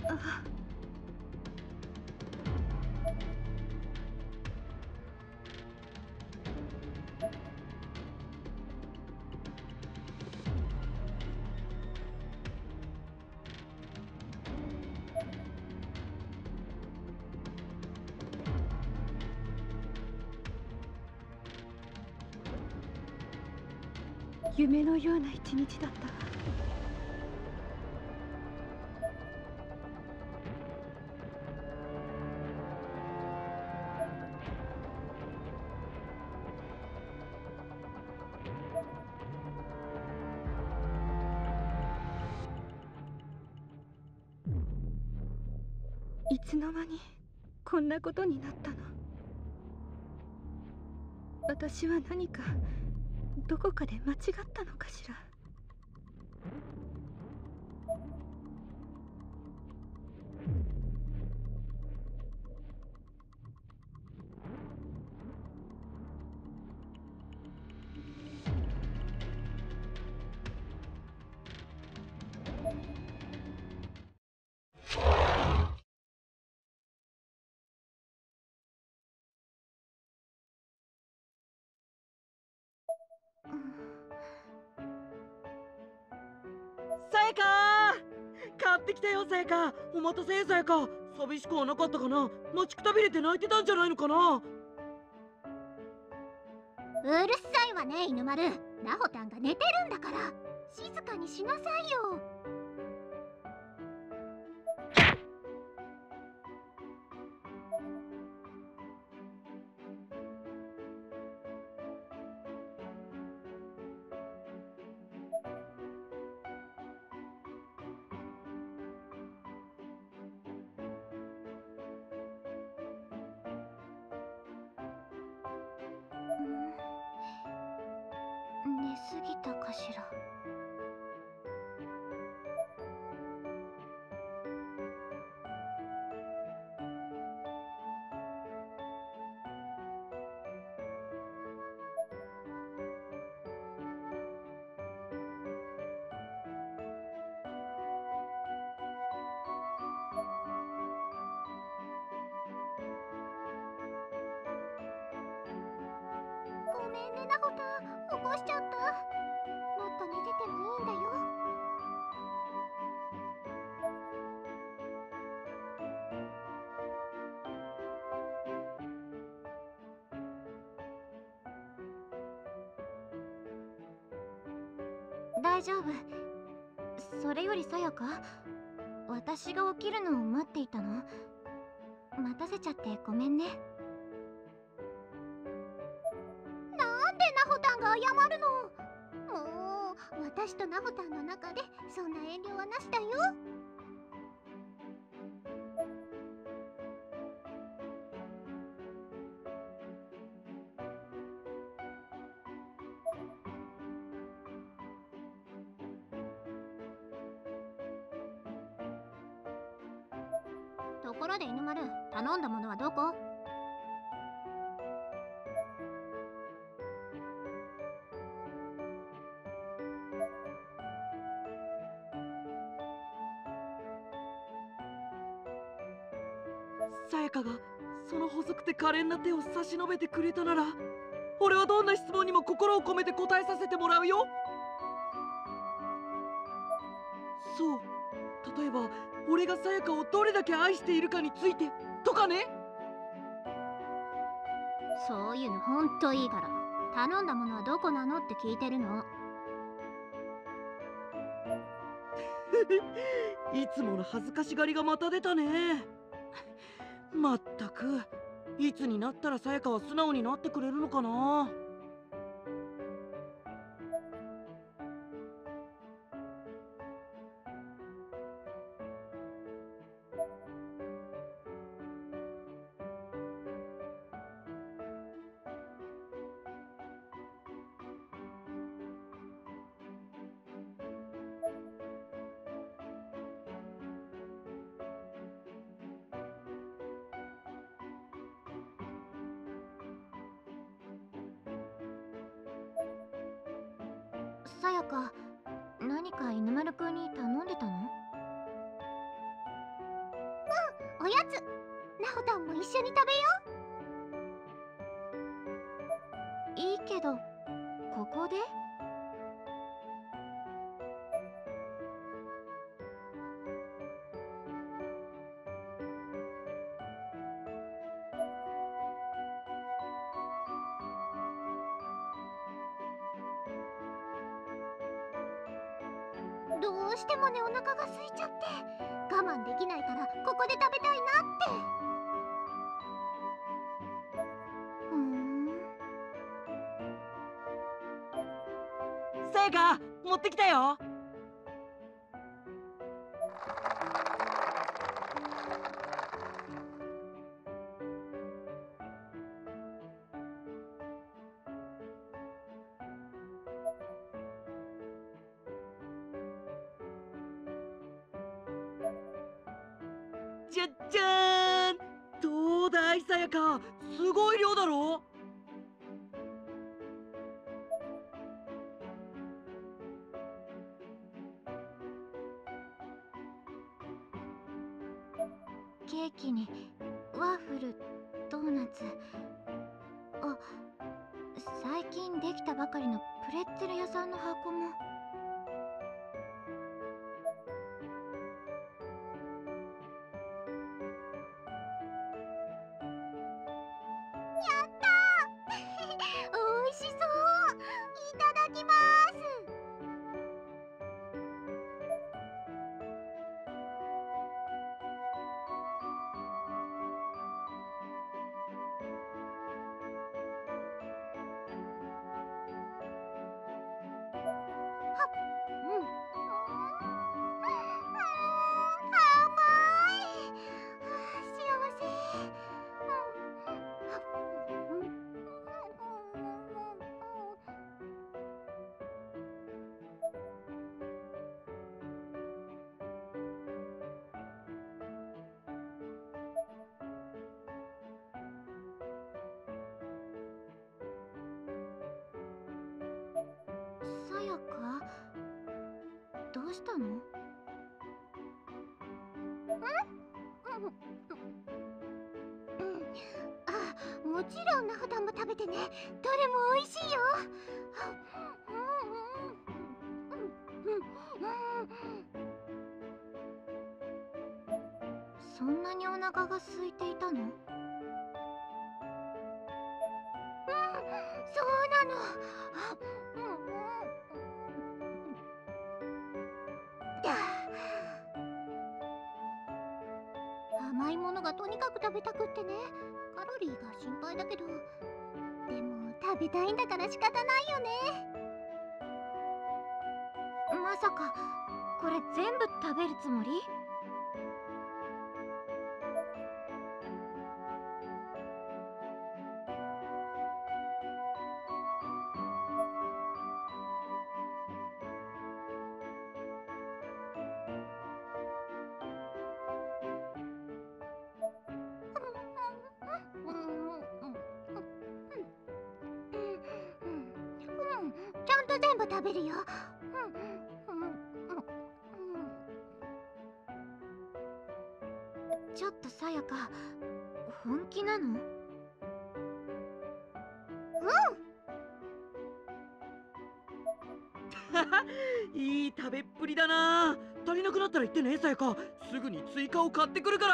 あ、夢のような一日だったわ。いつの間にこんなことになったの。私は何かどこかで間違ったのかしら。 さやか買ってきたよ、さやか。お待たせ、さやか。寂しくはなかったかな。待ちくたびれて泣いてたんじゃないのかな。 うるさいわね、犬丸。ナホタンが寝てるんだから、静かにしなさいよ。寝すぎたかしら。ごめんね、ナホタン。起こしちゃった。もっと寝ててもいいんだよ。大丈夫。それよりさやか、私が起きるのを待っていたの？待たせちゃってごめんね。なんでナホタンが謝るの？もう私とナホタンの中でそんな遠慮はなしだよ。ところで犬丸、頼んだものはどこ？ さやかがその細くて可憐な手を差し伸べてくれたなら、俺はどんな質問にも心を込めて答えさせてもらうよ。そう、例えば俺がさやかをどれだけ愛しているかについてとかね。 そういうのほんといいから、頼んだものはどこなのって聞いてるの。 いつもの恥ずかしがりがまた出たね。まったく、いつになったらさやかは素直になってくれるのかな。 さやか、何か犬丸くんに頼んでたの？ 一緒に食べよう。いいけど、ここで？どうしてもね、お腹が空いちゃって我慢できないからここで食べたいなって。 さやか、持ってきたよ。じゃっじゃーん。どうだいさやか、すごい量だろ。 ケーキにワッフル、ドーナツ、あ、最近できたばかりのプレッツェル屋さんの箱も。やったーおいしそう。いただきます。うん。甘い。幸せ。さやか、どうしたの？あ、もちろんナフダも食べてね。どれも美味しいよ。そんなにお腹が空いていたの？そうなの。甘いものがとにかく食べたくってね。カロリーが心配だけど、でも食べたいんだから仕方ないよね。まさかこれ全部食べるつもり？ちゃんと全部食べるよ。ちょっとさやか、本気なの？ いい食べっぷりだな。足りなくなったら言ってね、さやか。すぐに追加を買ってくるから。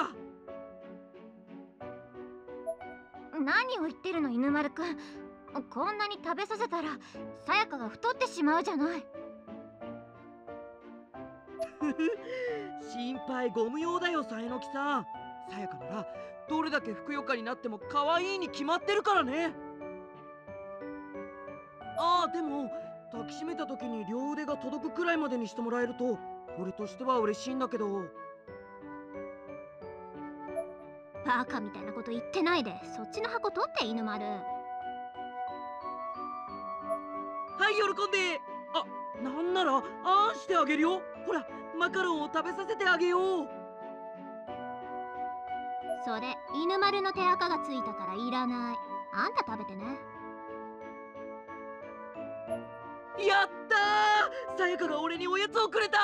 何を言ってるの、犬丸くん。こんなに食べさせたらさやかが太ってしまうじゃない。 心配ご無用だよ、さえのきさん。さやかならどれだけふくよかになっても可愛いに決まってるからね。ああ、でも抱きしめた時に両腕が届くくらいまでにしてもらえると俺としては嬉しいんだけど。 バカみたいなこと言ってないで、そっちの箱取って、犬丸。 はい、喜んで。あ、なんならあんしてあげるよ。ほら、マカロンを食べさせてあげよう。 それ犬丸の手垢がついたからいらない。あんた食べてね。 やったー、さやかが俺におやつをくれた。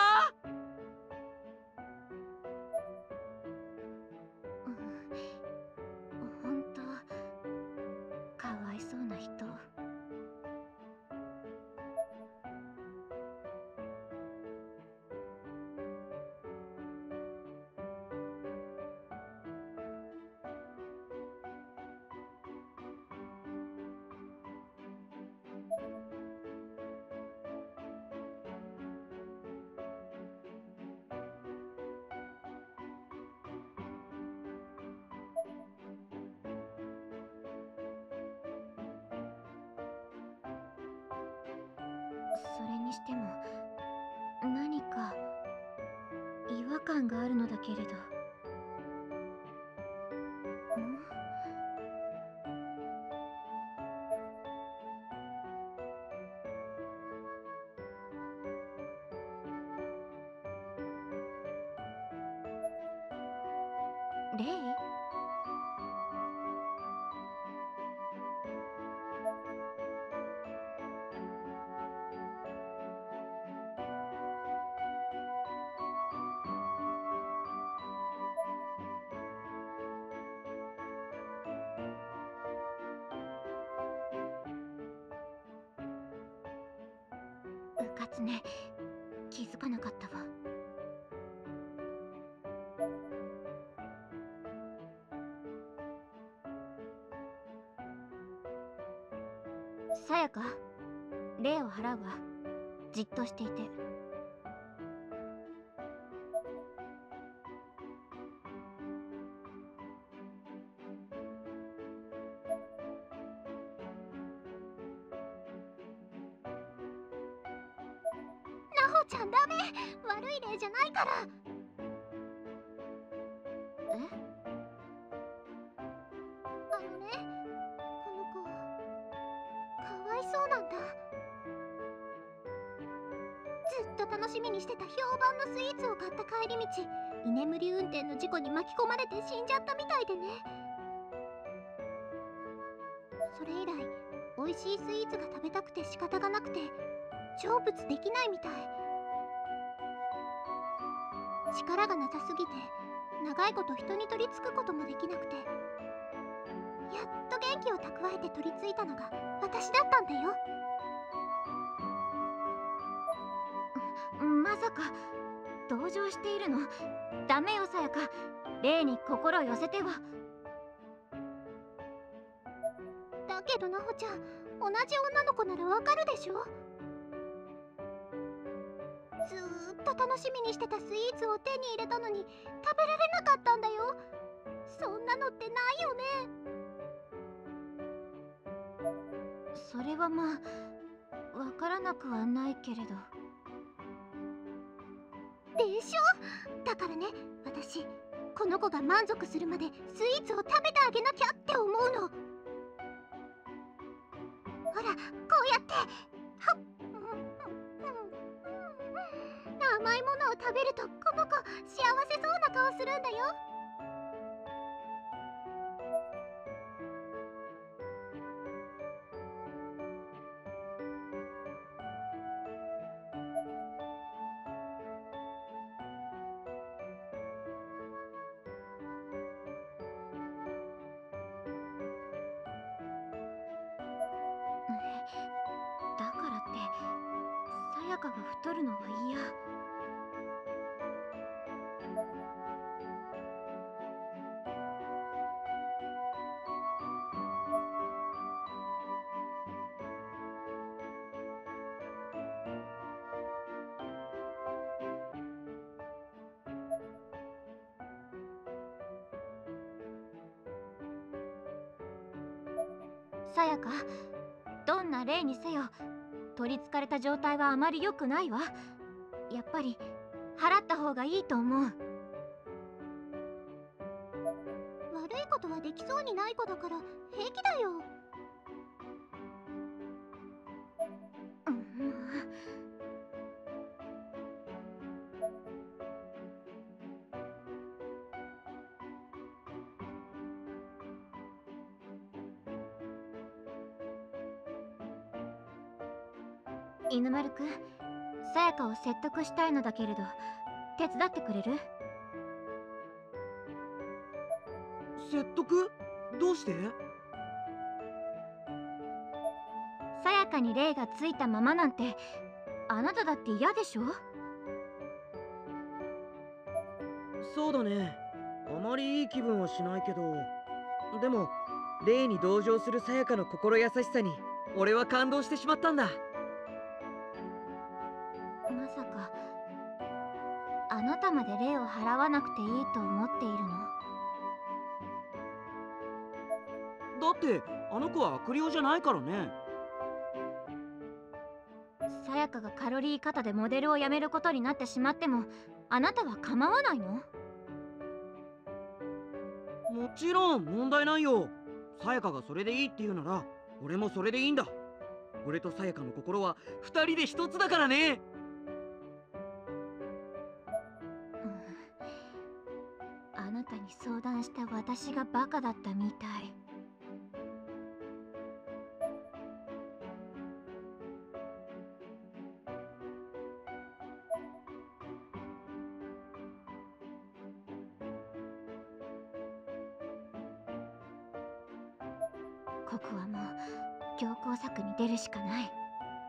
にしても何か違和感があるのだけれど。レイ？うかつね、気づかなかったわ。さやか、礼を払うわ。じっとしていて。なほちゃん、ダメ。悪い例じゃないから。え？あのね、この子かわいそうなんだ。ずっと楽しみにしてた評判のスイーツを買った帰り道、居眠り運転の事故に巻き込まれて死んじゃったみたいでね。それ以来美味しいスイーツが食べたくて仕方がなくて成仏できないみたい。力がなさすぎて長いこと人に取り付くこともできなくて、やっと元気を蓄えて取り付いたのが私だったんだよ。まさか同情しているの？ダメよさやか、霊に心を寄せては。だけどなほちゃん、同じ女の子ならわかるでしょ。ずーっと楽しみにしてたスイーツを手に入れたのに食べられなかったんだよ。そんなのってないよね。それはまあわからなくはないけれど。でしょ。だからね、私この子が満足するまでスイーツを食べてあげなきゃって思うの。ほら、こうやってはっ、甘いものを食べるとこの子幸せそうな顔するんだよ。だからってさやかが太るのは嫌。さやか、どんな霊にせよ取りつかれた状態はあまり良くないわ。やっぱり払った方がいいと思う。悪いことはできそうにない子だから平気だよ。犬丸くん、さやかを説得したいのだけれど手伝ってくれる？ 説得？どうして？ さやかに霊がついたままなんてあなただって嫌でしょ？ そうだね、あまりいい気分はしないけど、でも霊に同情するさやかの心優しさに俺は感動してしまったんだ。 まさかあなたまで霊を払わなくていいと思っているの？ だってあの子は悪霊じゃないからね。 さやかがカロリー過多でモデルを辞めることになってしまっても、あなたは構わないの？ もちろん問題ないよ。さやかがそれでいいって言うなら俺もそれでいいんだ。俺とさやかの心は二人で一つだからね。 あなたに相談した私がバカだったみたい。ここはもう強硬策に出るしかない。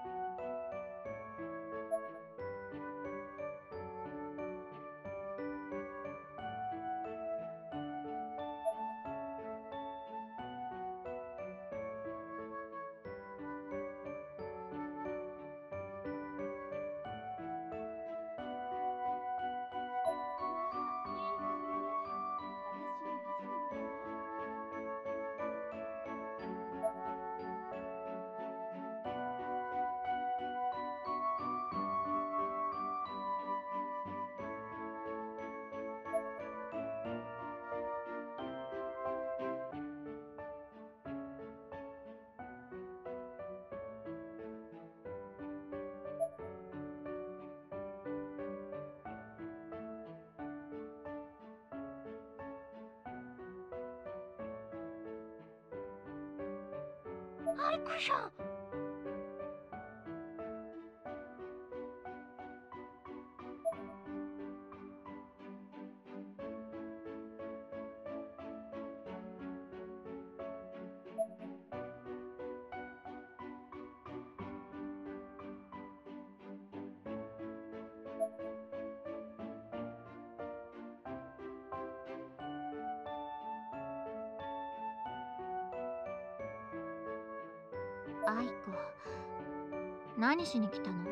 アイコさん。アイコ、何しに来たの？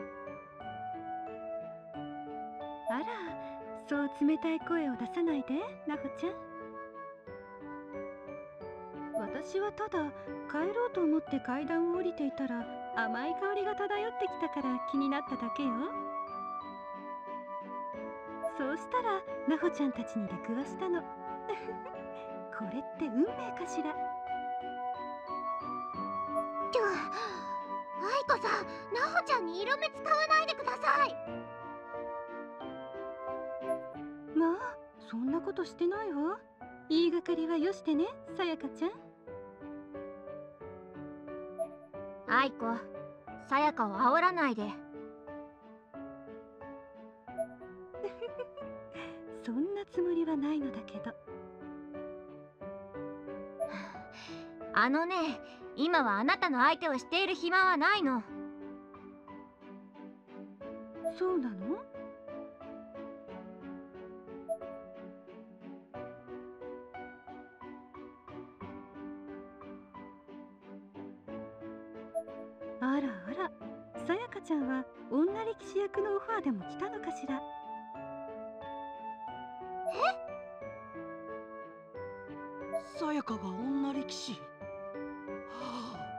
あら、そう冷たい声を出さないで、ナホちゃん。私はただ帰ろうと思って階段を降りていたら甘い香りが漂ってきたから気になっただけよ。そうしたらナホちゃんたちに出くわしたの。これって運命かしら。 アイコさん、ナホちゃんに色目使わないでください。 まあ、そんなことしてないわ。言いがかりはよしてね、さやかちゃん。 アイコ、さやかを煽らないで。 そんなつもりはないのだけど。 あのね、今はあなたの相手をしている暇はないの。 そうなの？あらあら、さやかちゃんは女力士役のオファーでも来たのかしら。 さやかが女力士。はあ。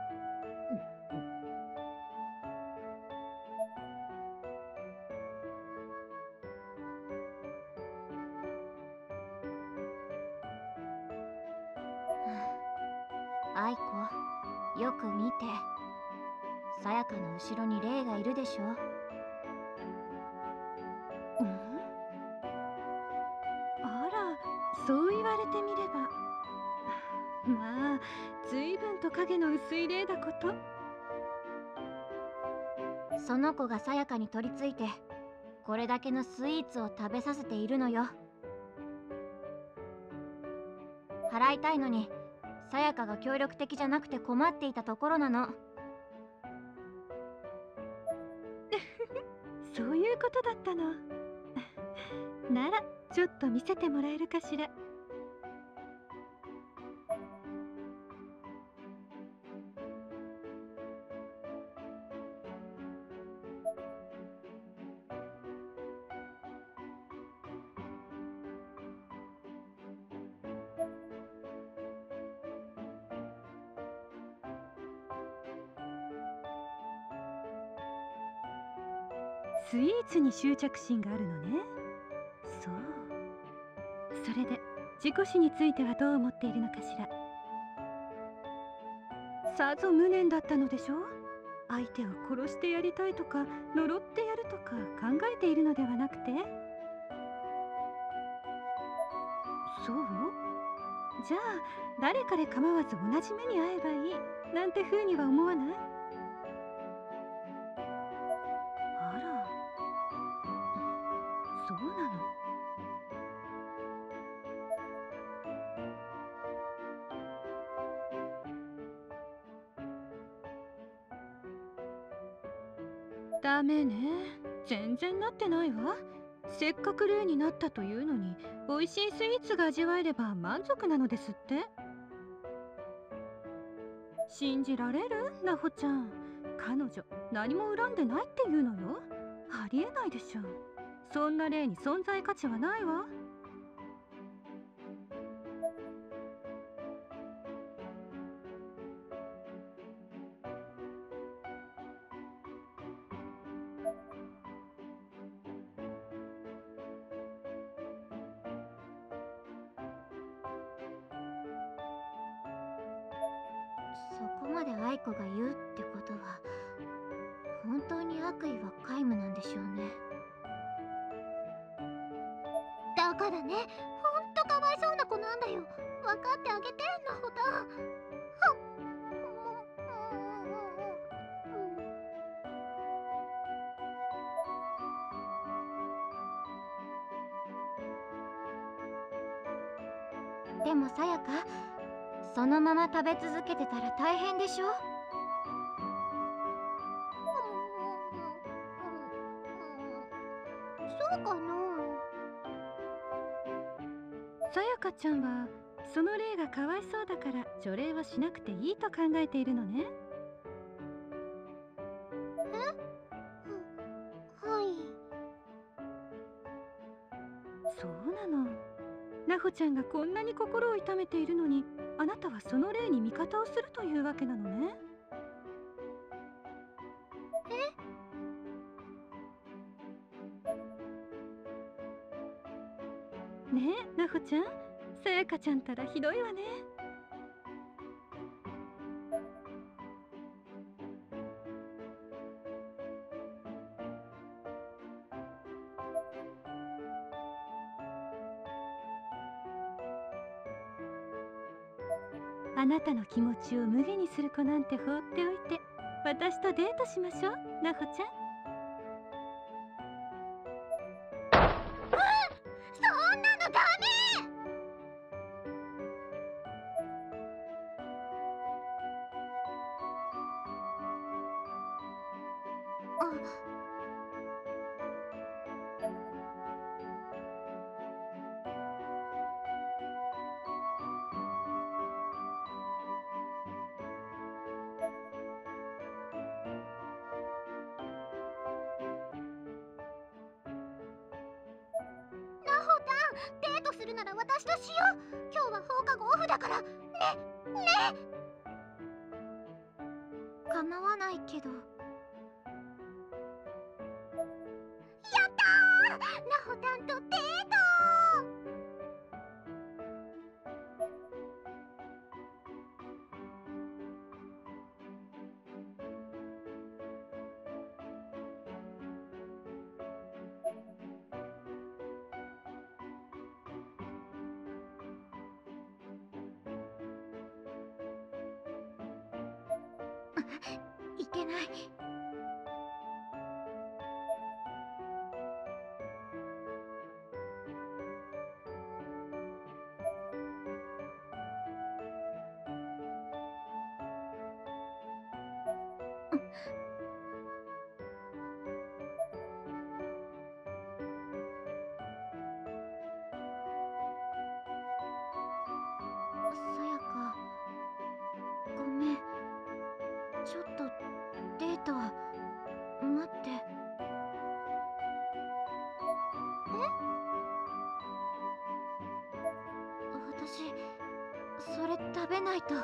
アイコ、よく見て。さやかの後ろにレイがいるでしょ。 うん？あら、そう言われてみれば。まあ、随分と影の薄い霊だこと。 その子がさやかに取り付いて、これだけのスイーツを食べさせているのよ。払いたいのに、さやかが協力的じゃなくて困っていたところなの。 そういうことだったの。なら、ちょっと見せてもらえるかしら。 スイーツに執着心があるのね。そう。それで事故死についてはどう思っているのかしら。さぞ無念だったのでしょう。相手を殺してやりたいとか呪ってやるとか考えているのではなくて。そう？じゃあ誰かで構わず同じ目に遭えばいいなんて風には思わない？あら、そうなの。ダメね。全然なってないわ。せっかく例になったというのに、美味しいスイーツが味わえれば満足なのですって。信じられる？なほちゃん。彼女、何も恨んでないっていうのよ。ありえないでしょ。そんな例に存在価値はないわ。 そこまで愛子が言うってことは、本当に悪意は皆無なんでしょうね。だからね、ほんとかわいそうな子なんだよ。分かってあげて、なほたん。でもさやか、そのまま食べ続けてたら大変でしょ。そうかな。 さやかちゃんはその例がかわいそうだから除霊はしなくていいと考えているのね。 はい。 そうなの。なほちゃんがこんなに心を痛めているのに、あなたはその例に味方をするというわけなのね。ねえ、なほちゃん。さやかちゃんたらひどいわね。あなたの気持ちを無下にする子なんて放っておいて、私とデートしましょう、なほちゃん。 そんなのダメ。なほたん、デートするなら私としよう。今日は放課後オフだから。ね、ね。構わないけど。やったー、なほたんとデート。いけない。さやか、ごめん。ちょっとデートは待って。私それ食べないと。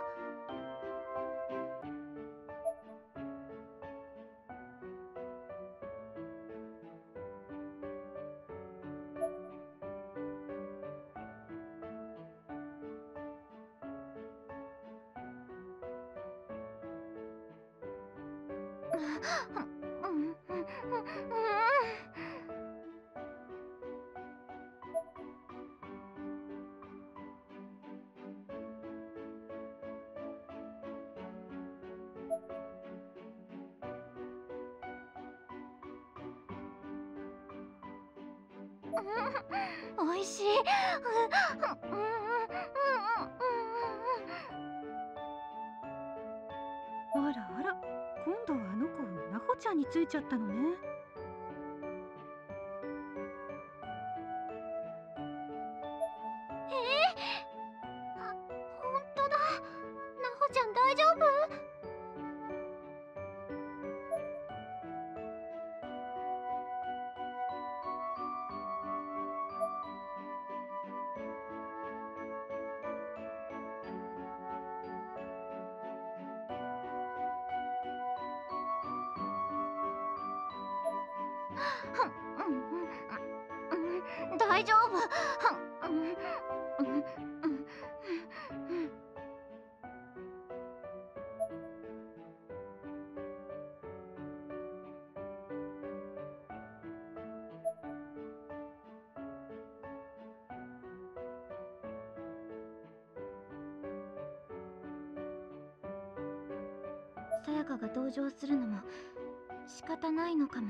おいしい。 あらあら、今度はあの子ナホちゃんについちゃったのね。 ほんとだ。ナホちゃん大丈夫？大丈夫。さやかが同情するのも仕方ないのかも。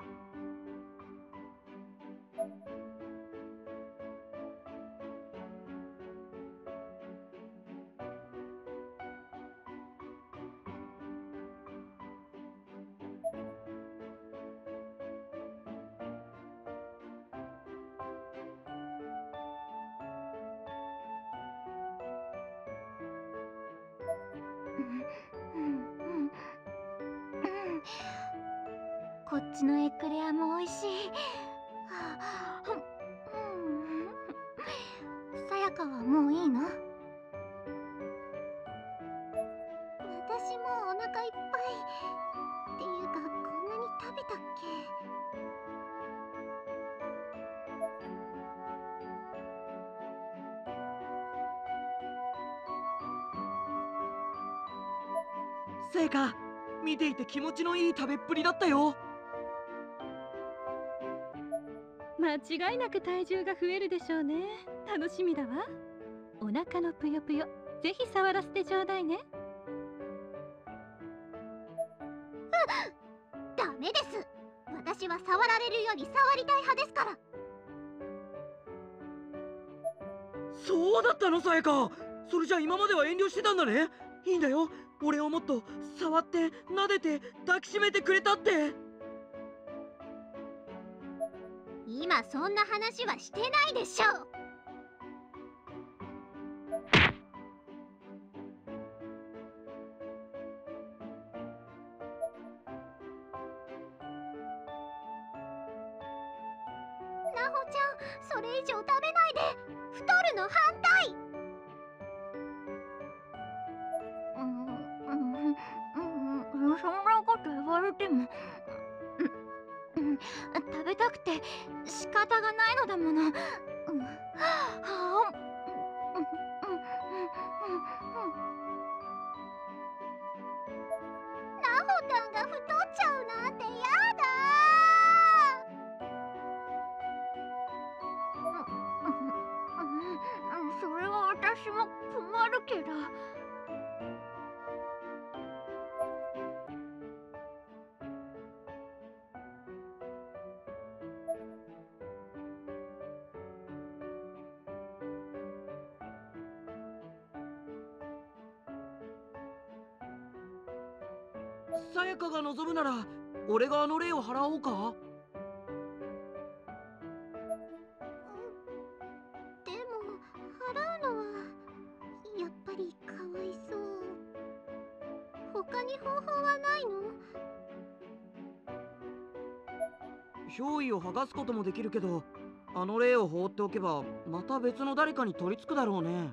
こっちのエクレアも美味しい。さやかはもういいの？私もうお腹いっぱい。っていうか、こんなに食べたっけ？ さやか、見ていて気持ちのいい食べっぷりだったよ。 間違いなく体重が増えるでしょうね。楽しみだわ。お腹のぷよぷよ、ぜひ触らせてちょうだいね。 ダメです。私は触られるより触りたい派ですから。 そうだったの、さやか。それじゃ今までは遠慮してたんだね。いいんだよ、俺をもっと触って撫でて抱きしめてくれたって。 今そんな話はしてないでしょ。なほちゃん、それ以上食べないで。太るの反対。そんなこと言われても、食べたくて仕方がないのだもの。なほたんが太っちゃうなんてやだ。それは私も困るけど。 さやかが望むなら俺があの礼を払おうか。 でも払うのはやっぱりかわいそう。他に方法はないの？ 憑依を剥がすこともできるけど、あの礼を放っておけばまた別の誰かに取り付くだろうね。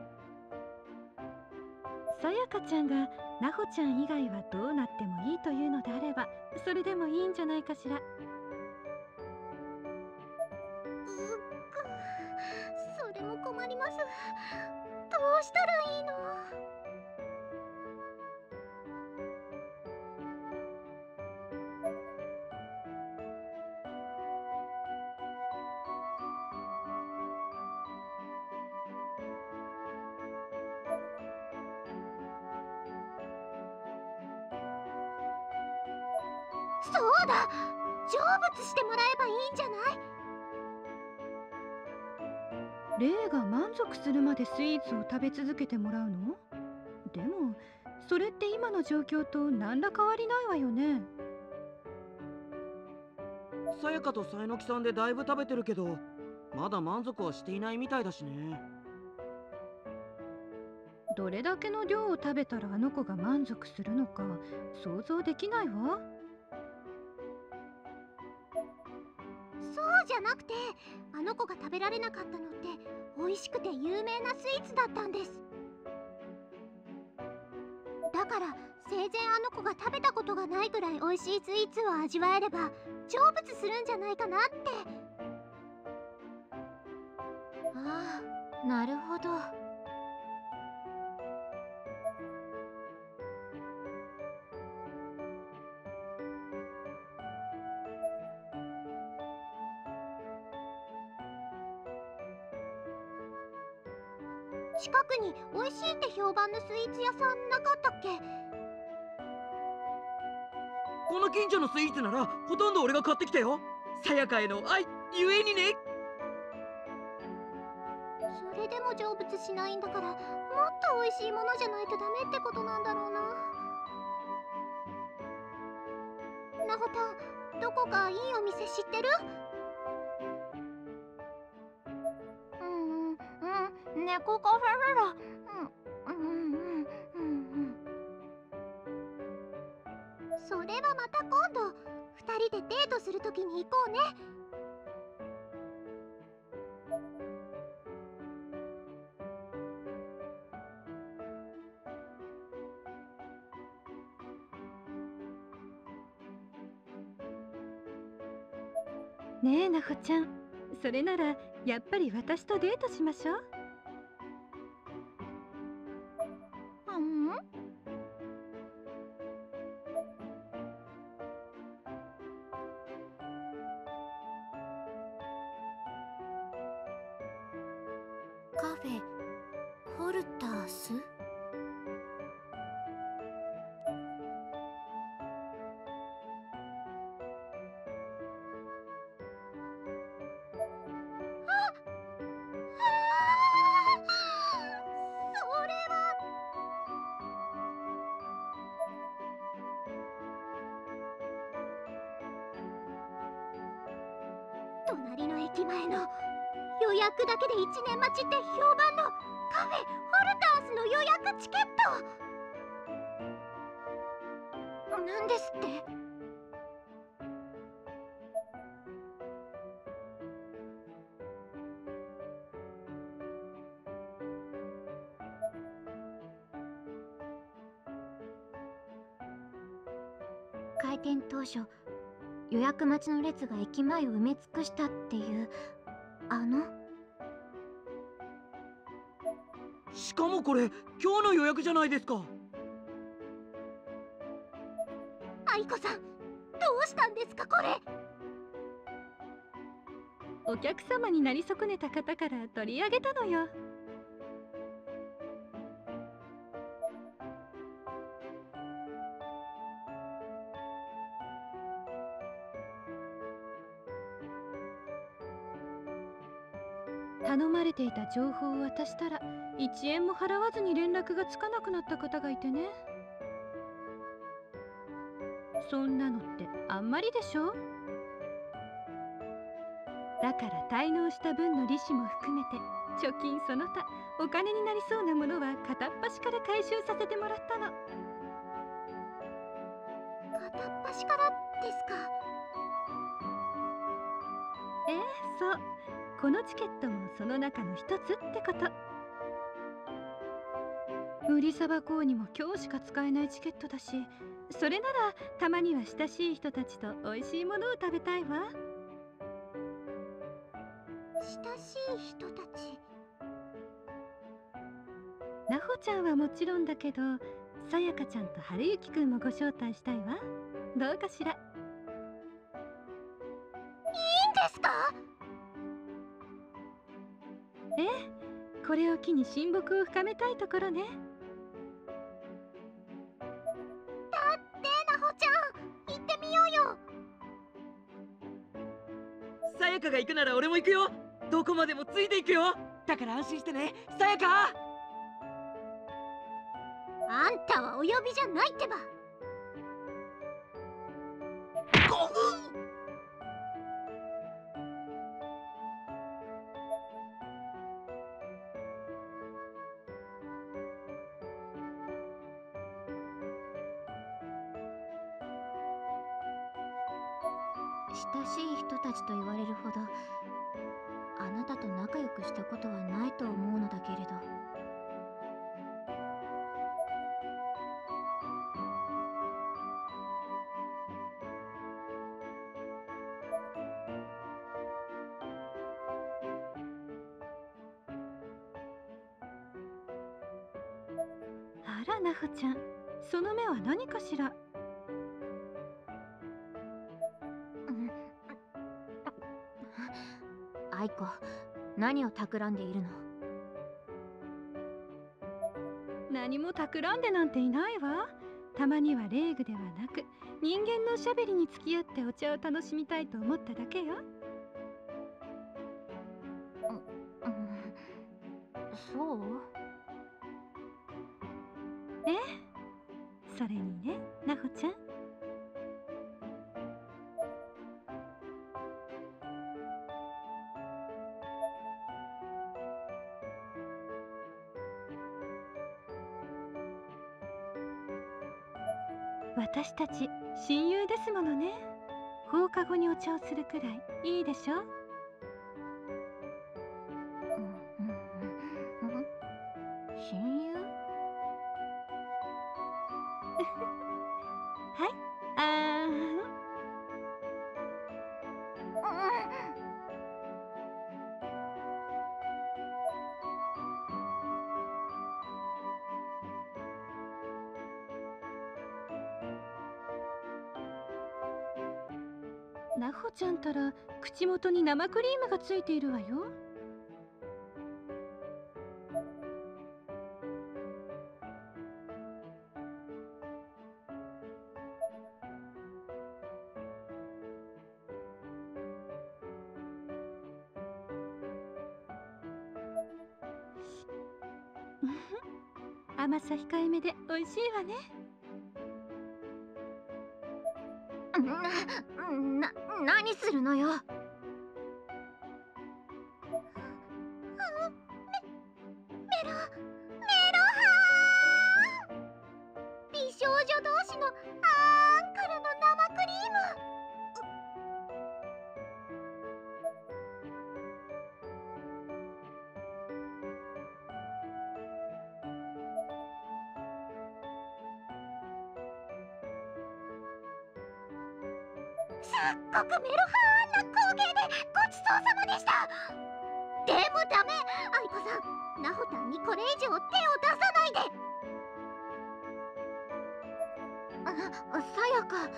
さやかちゃんがなほちゃん以外はどうなってもいいというのであれば、それでもいいんじゃないかしら。 それも困ります。どうしたらいいの？ そうだ、成仏してもらえばいいんじゃない？ レイが満足するまでスイーツを食べ続けてもらうの？でもそれって今の状況と何ら変わりないわよね。 さやかとさえのきさんでだいぶ食べてるけど、まだ満足はしていないみたいだしね。 どれだけの量を食べたらあの子が満足するのか想像できないわ。 そうじゃなくて、あの子が食べられなかったのって美味しくて有名なスイーツだったんです。だから生前あの子が食べたことがないぐらい美味しいスイーツを味わえれば成仏するんじゃないかなって。ああ、なるほど。近くに美味しいって評判のスイーツ屋さんなかったっけ？ この近所のスイーツならほとんど俺が買ってきたよ。さやかへの愛ゆえにね。 それでも成仏しないんだから、もっと美味しいものじゃないとダメってことなんだろうな。なほたん、どこかいいお店知ってる？猫カフェなら、それはまた今度2人でデートするときに行こうね。 ねえなほちゃん、それならやっぱり私とデートしましょう。 カフェホルタース？それは隣の駅前の予約だけで1年待ちって評判のカフェホルタースの予約チケットなんですって？開店当初、予約待ちの列が駅前を埋め尽くしたっていうしかもこれ今日の予約じゃないですか。 愛子さん、どうしたんですかこれ？ お客様になり損ねた方から取り上げたのよ。頼まれていた情報を渡したら1円も払わずに連絡がつかなくなった方がいてね。そんなのってあんまりでしょ。だから滞納した分の利子も含めて貯金その他お金になりそうなものは片っ端から回収させてもらったの。 片っ端からですか？ ええ、そう。このチケットもその中の一つってこと。売りさばこうにも今日しか使えないチケットだし、それならたまには親しい人たちと美味しいものを食べたいわ。 親しい人たち？ なほちゃんはもちろんだけど、さやかちゃんとはるゆきくんもご招待したいわ。どうかしら。 いいんですか？ ええ、これを機に親睦を深めたいところね。 だってなほちゃん、行ってみようよ。 やかが行くなら俺も行くよ。どこまでもついていくよ。だから安心してね、さやか。 あんたはお呼びじゃないってば。親しい人たちと言われるほどあなたと仲良くしたことはないと思うのだけれど。 あらなほちゃん、その目は何かしら。 愛子、何を企んでいるの？ 何も企んでなんていないわ。たまには礼具ではなく人間のおしゃべりに付き合ってお茶を楽しみたいと思っただけよ。 そう？ ええ、それにね、なほちゃん。私たち親友ですものね。放課後にお茶をするくらいいいでしょ。 親友？ はい、あーなほちゃんたら口元に生クリームがついているわよ。甘さ控えめで美味しいわね。 何するのよ。メロハーン、美少女同士のアンクルの生クリーム。すっごくメロハーンな光景でごちそうさまでした。でもダメ、愛子さん、ナホタンにこれ以上手を出さないで。さやか。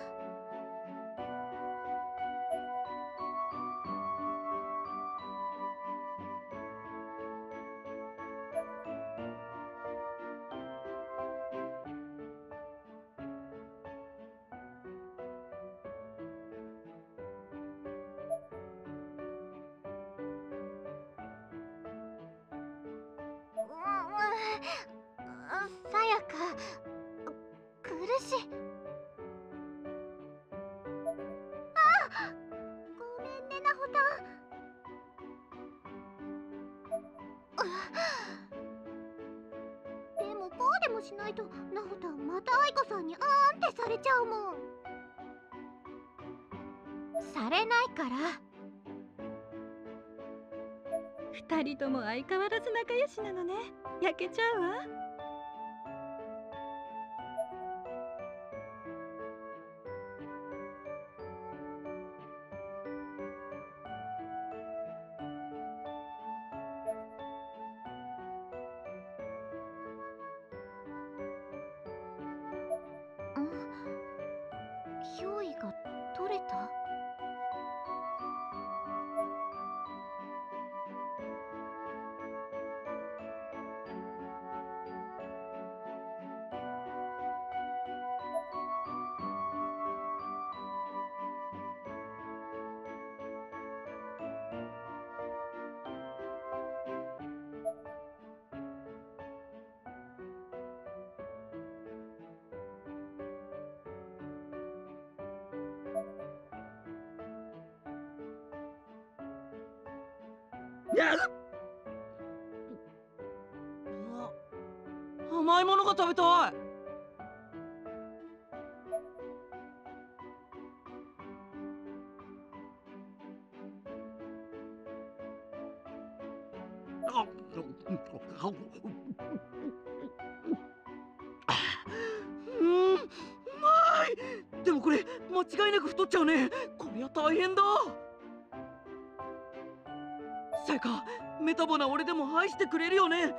さやか、苦しい。ごめんね、ナホタン。でもこうでもしないとナホタンまた愛子さんにあーんってされちゃうもん。されないから。 二人とも相変わらず仲良しなのね。焼けちゃうわ。 憑依が取れた？ 甘いものが食べたい。うまい。でもこれ間違いなく太っちゃうね。こりゃ大変だ。さやか、メタボな俺でも愛してくれるよね。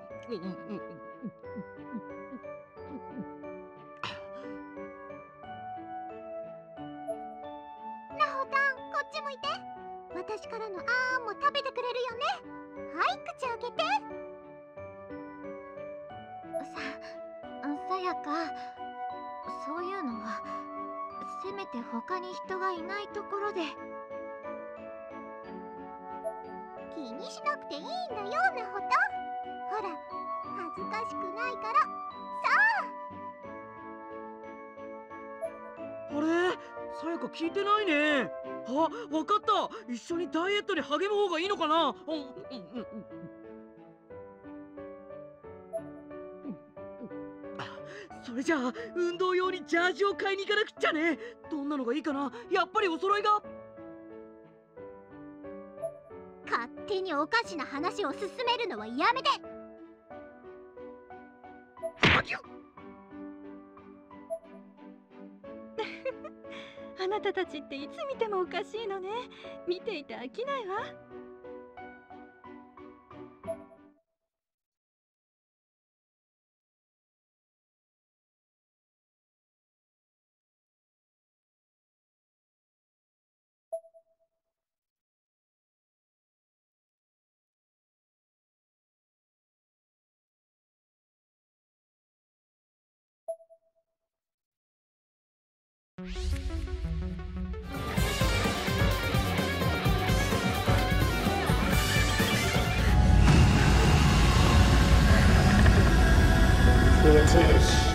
なほたん、こっち向いて。私からのあーんも食べてくれるよね。はい、口開けて。さやか、そういうのはせめて他に人がいないところで。気にしなくていいんだよ、なほたん。ほら、恥ずかしくないから。さあれ、さやか聞いてないね。あ、わかった。一緒にダイエットに励む方がいいのかな。それじゃあ運動用にジャージを買いに行かなくっちゃね。どんなのがいいかな。やっぱりお揃いが。 勝手におかしな話を進めるのはやめて。 あなたたちっていつ見てもおかしいのね。見ていて飽きないわ。 British.